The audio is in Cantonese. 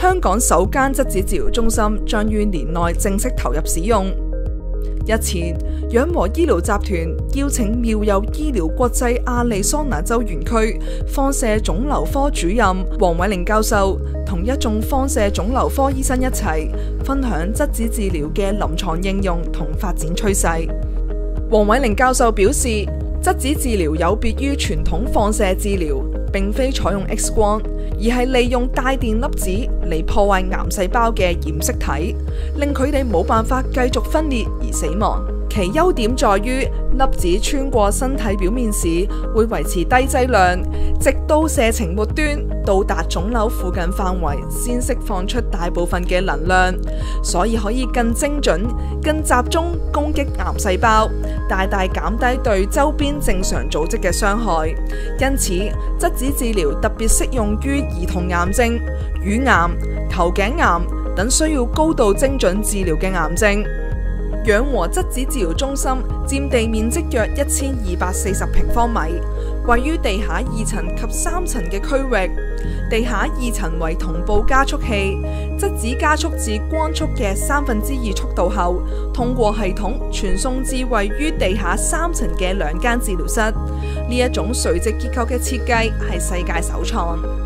香港首間質子治療中心將於年內正式投入使用。日前，養和醫療集團邀請妙友醫療國際亞利桑那州園區放射腫瘤科主任黃偉玲教授同一眾放射腫瘤科醫生一齊分享質子治療嘅臨床應用同發展趨勢。黃偉玲教授表示，質子治療有別於傳統放射治療，並非採用 X 光，而係利用帶電粒子嚟破壞癌細胞嘅染色體，令佢哋冇辦法繼續分裂而死亡。其優點在於粒子穿過身體表面時會維持低劑量，直到射程末端到達腫瘤附近範圍先釋放出大部分嘅能量，所以可以更精準、更集中攻擊癌細胞，大大減低對周邊正常組織嘅傷害。因此，質子治療特別適用於兒童癌症、乳癌、頭頸癌等需要高度精準治療嘅癌症。養和質子治療中心佔地面積約1240平方米，位於地下2層及3層嘅區域。地下2層為同步加速器，質子加速至光速嘅2/3速度後，通過系統傳送至位於地下3層嘅2間治療室。呢一種垂直結構嘅設計係世界首創。